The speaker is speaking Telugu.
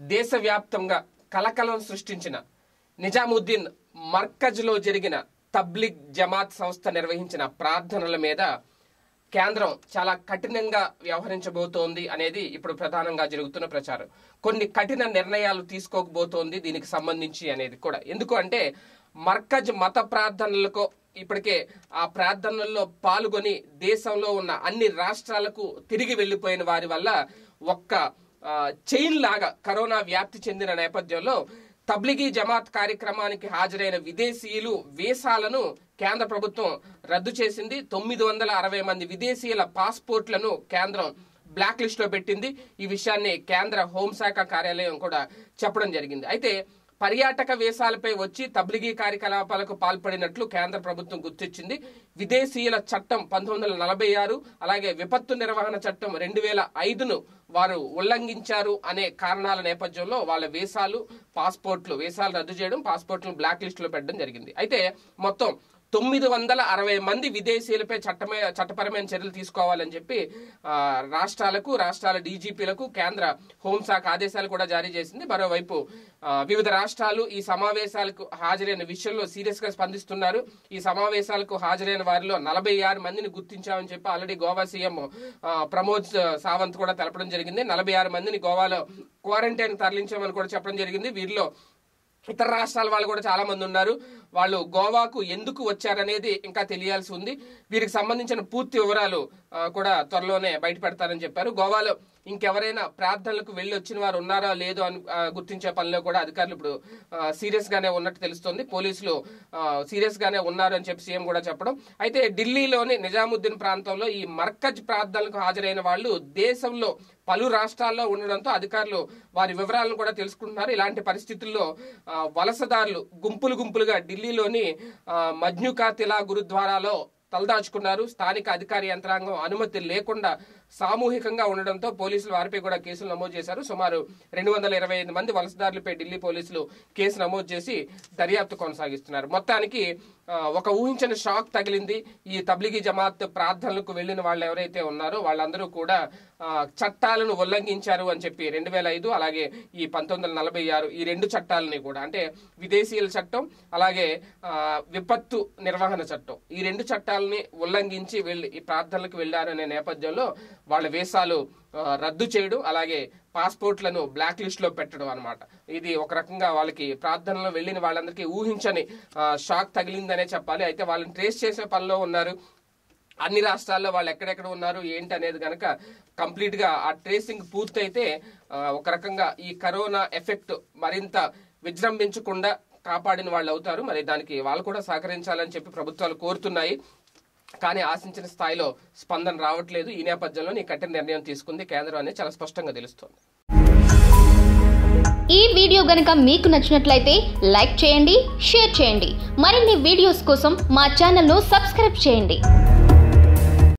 దేశవ్యాప్తంగా కలకలం సృష్టించిన నిజాముద్దీన్ మర్కజ్లో జరిగిన తబ్లిగ్ జమాత్ సంస్థ నిర్వహించిన ప్రార్థనల మీద కేంద్రం చాలా కఠినంగా వ్యవహరించబోతోంది అనేది ఇప్పుడు ప్రధానంగా జరుగుతున్న ప్రచారం. కొన్ని కఠిన నిర్ణయాలు తీసుకోకపోతోంది దీనికి సంబంధించి అనేది కూడా. ఎందుకు అంటే మర్కజ్ మత ప్రార్థనలకు ఇప్పటికే ఆ ప్రార్థనల్లో పాల్గొని దేశంలో ఉన్న అన్ని రాష్ట్రాలకు తిరిగి వెళ్లిపోయిన వారి వల్ల ఒక్క చైన్ లాగా కరోనా వ్యాప్తి చెందిన నేపథ్యంలో తబ్లిగీ జమాత్ కార్యక్రమానికి హాజరైన విదేశీయులు వీసాలను కేంద్ర ప్రభుత్వం రద్దు చేసింది. 960 మంది విదేశీయుల పాస్పోర్ట్లను కేంద్రం బ్లాక్ లిస్ట్ లో పెట్టింది. ఈ విషయాన్ని కేంద్ర హోంశాఖ కార్యాలయం కూడా చెప్పడం జరిగింది. అయితే పర్యాటక వీసాలపై వచ్చి తబ్లిగీ కార్యకలాపాలకు పాల్పడినట్లు కేంద్ర ప్రభుత్వం గుర్తించింది. విదేశీయుల చట్టం 1946 అలాగే విపత్తు నిర్వహణ చట్టం 2005ను వారు ఉల్లంఘించారు అనే కారణాల నేపథ్యంలో వాళ్ళ వీసాలు రద్దు చేయడం, పాస్పోర్ట్లను బ్లాక్ లిస్ట్ లో పెట్టడం జరిగింది. అయితే మొత్తం 960 మంది విదేశీయులపై చట్టపరమైన చర్యలు తీసుకోవాలని చెప్పి రాష్ట్రాల డీజీపీలకు కేంద్ర హోంశాఖ ఆదేశాలు కూడా జారీ చేసింది. మరోవైపు వివిధ రాష్ట్రాలు ఈ సమావేశాలకు హాజరైన విషయంలో సీరియస్ గా స్పందిస్తున్నారు. ఈ సమావేశాలకు హాజరైన వారిలో 46 మందిని గుర్తించామని చెప్పి ఆల్రెడీ గోవా సీఎం ప్రమోద్ సావంత్ కూడా తెలపడం జరిగింది. 46 మందిని గోవాలో క్వారంటైన్ తరలించామని కూడా చెప్పడం జరిగింది. వీరిలో ఇతర రాష్ట్రాల వాళ్ళు కూడా చాలా మంది ఉన్నారు. వాళ్ళు గోవాకు ఎందుకు వచ్చారనేది ఇంకా తెలియాల్సి ఉంది. వీరికి సంబంధించిన పూర్తి వివరాలు కూడా త్వరలోనే బయట పెడతారని చెప్పారు. గోవాలో ఇంకెవరైనా ప్రార్థనలకు వెళ్ళి వచ్చిన వారు ఉన్నారా లేదో అని గుర్తించే పనిలో కూడా అధికారులు ఇప్పుడు సీరియస్ గానే ఉన్నట్టు తెలుస్తోంది. పోలీసులు సీరియస్ గానే ఉన్నారు అని చెప్పి సీఎం కూడా చెప్పడం. అయితే ఢిల్లీలోని నిజాముద్దీన్ ప్రాంతంలో ఈ మర్కజ్ ప్రార్థనలకు హాజరైన వాళ్ళు దేశంలో పలు రాష్ట్రాల్లో ఉండడంతో అధికారులు వారి వివరాలను కూడా తెలుసుకుంటున్నారు. ఇలాంటి పరిస్థితుల్లో వలసదారులు గుంపులుగా ఢిల్లీలోని మజ్నుకా తిలా గురుద్వారాలో తలదాచుకున్నారు. స్థానిక అధికార యంత్రాంగం అనుమతి లేకుండా సామూహికంగా ఉండడంతో పోలీసులు వారిపై కూడా కేసులు నమోదు చేశారు. సుమారు 225 మంది వలసదారులపై ఢిల్లీ పోలీసులు కేసు నమోదు చేసి దర్యాప్తు కొనసాగిస్తున్నారు. మొత్తానికి ఒక ఊహించని షాక్ తగిలింది. ఈ తబ్లిగీ జమాత్ ప్రార్థనలకు వెళ్లిన వాళ్ళు ఎవరైతే ఉన్నారో వాళ్ళందరూ కూడా చట్టాలను ఉల్లంఘించారు అని చెప్పి 2005 అలాగే ఈ 1946 ఈ రెండు చట్టాలని కూడా, అంటే విదేశీయుల చట్టం అలాగే విపత్తు నిర్వహణ చట్టం, ఈ రెండు చట్టాలని ఉల్లంఘించి ఈ ప్రార్థనలకు వెళ్లారనే నేపథ్యంలో వాళ్ళ వీసాలు రద్దు చేయడం అలాగే పాస్పోర్ట్లను బ్లాక్ లిస్ట్ లో పెట్టడం అన్నమాట. ఇది ఒక రకంగా వాళ్ళకి ప్రార్థనలో వెళ్లిన వాళ్ళందరికీ ఊహించని షాక్ తగిలిందనే చెప్పాలి. అయితే వాళ్ళని ట్రేస్ చేసే పనిలో ఉన్నారు. అన్ని రాష్ట్రాల్లో వాళ్ళు ఎక్కడెక్కడ ఉన్నారు ఏంటి అనేది కనుక కంప్లీట్ గా ఆ ట్రేసింగ్ పూర్తయితే ఒక రకంగా ఈ కరోనా ఎఫెక్ట్ మరింత విజృంభించకుండా కాపాడిన వాళ్ళు అవుతారు. మరి దానికి వాళ్ళు కూడా సహకరించాలని చెప్పి ప్రభుత్వాలు కోరుతున్నాయి. కానీ ఆశించిన స్థాయిలో స్పందన రావట్లేదు. ఈ నేపథ్యంలో ఈ కఠిన నిర్ణయం తీసుకుంది కేంద్రం అనేది చాలా స్పష్టంగా తెలుస్తోంది. ఈ వీడియో గనుక మీకు నచ్చినట్లయితే లైక్ చేయండి, షేర్ చేయండి. మరిన్ని వీడియోస్ కోసం మా ఛానల్ను సబ్స్క్రైబ్ చేయండి.